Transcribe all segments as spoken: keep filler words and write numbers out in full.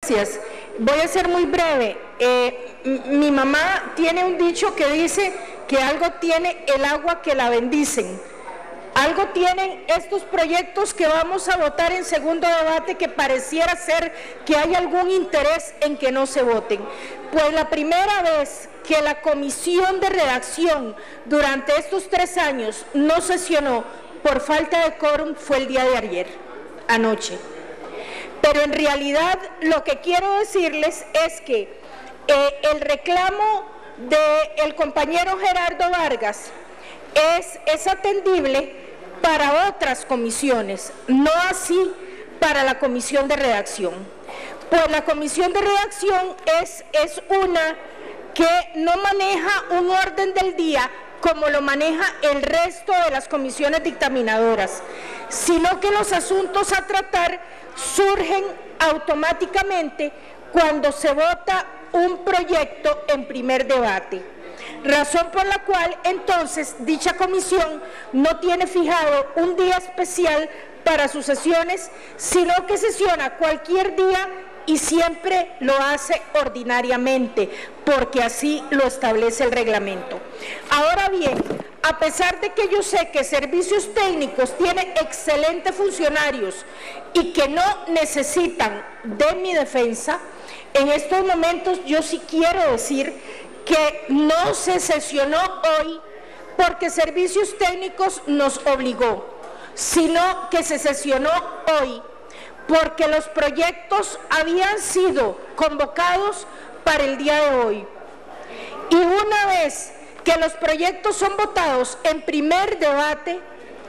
Gracias. Voy a ser muy breve. Eh, mi mamá tiene un dicho que dice que algo tiene el agua que la bendicen. Algo tienen estos proyectos que vamos a votar en segundo debate que pareciera ser que hay algún interés en que no se voten. Pues la primera vez que la comisión de redacción durante estos tres años no sesionó por falta de quórum fue el día de ayer, anoche. Pero en realidad lo que quiero decirles es que eh, el reclamo del compañero Gerardo Vargas es, es atendible para otras comisiones, no así para la comisión de redacción. Pues la comisión de redacción es, es una que no maneja un orden del día como lo maneja el resto de las comisiones dictaminadoras, sino que los asuntos a tratar surgen automáticamente cuando se vota un proyecto en primer debate. Razón por la cual, entonces, dicha comisión no tiene fijado un día especial para sus sesiones, sino que sesiona cualquier día y siempre lo hace ordinariamente, porque así lo establece el reglamento. Ahora bien, a pesar de que yo sé que Servicios Técnicos tiene excelentes funcionarios y que no necesitan de mi defensa, en estos momentos yo sí quiero decir que no se sesionó hoy porque Servicios Técnicos nos obligó, sino que se sesionó hoy porque los proyectos habían sido convocados para el día de hoy. Y una vez que los proyectos son votados en primer debate,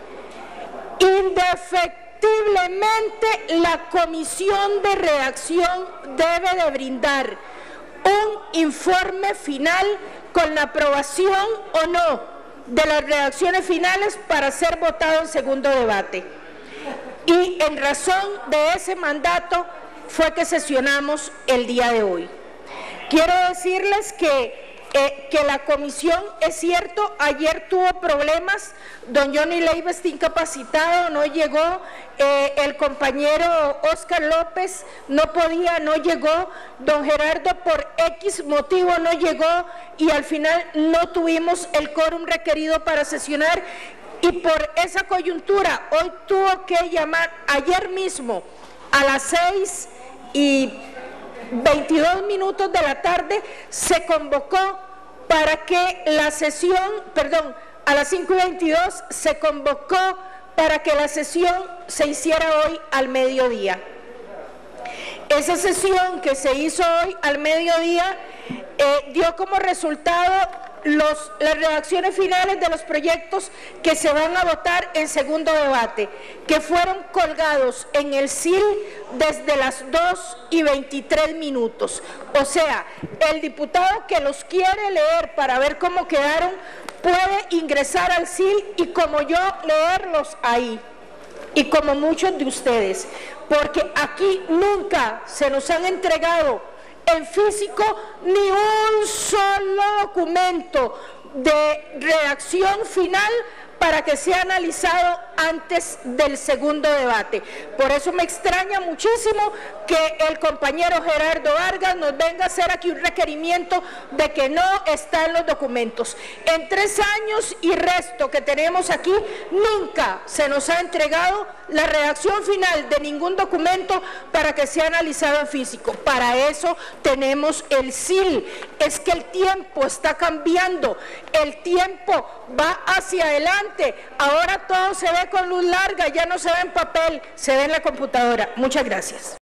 indefectiblemente la comisión de redacción debe de brindar un informe final con la aprobación o no de las redacciones finales para ser votado en segundo debate. Y en razón de ese mandato fue que sesionamos el día de hoy. Quiero decirles que Eh, que la comisión, es cierto, ayer tuvo problemas, don Johnny Leiva está incapacitado, no llegó, eh, el compañero Oscar López no podía, no llegó, don Gerardo por X motivo no llegó y al final no tuvimos el quórum requerido para sesionar y por esa coyuntura hoy tuvo que llamar ayer mismo a las seis y veintidós minutos de la tarde se convocó para que la sesión, perdón, a las cinco y veintidós se convocó para que la sesión se hiciera hoy al mediodía. Esa sesión que se hizo hoy al mediodía eh, dio como resultado Los, las redacciones finales de los proyectos que se van a votar en segundo debate, que fueron colgados en el S I L desde las dos y veintitrés minutos. O sea, el diputado que los quiere leer para ver cómo quedaron puede ingresar al S I L y como yo leerlos ahí, y como muchos de ustedes, porque aquí nunca se nos han entregado en físico ni un solo documento de redacción final para que sea analizado antes del segundo debate. Por eso me extraña muchísimo que el compañero Gerardo Vargas nos venga a hacer aquí un requerimiento de que no están los documentos. En tres años y resto que tenemos aquí, nunca se nos ha entregado la redacción final de ningún documento para que sea analizado en físico. Para eso tenemos el S I L. Es que el tiempo está cambiando, el tiempo va hacia adelante. Ahora todo se ve con luz larga, ya no se ve en papel, se ve en la computadora. Muchas gracias.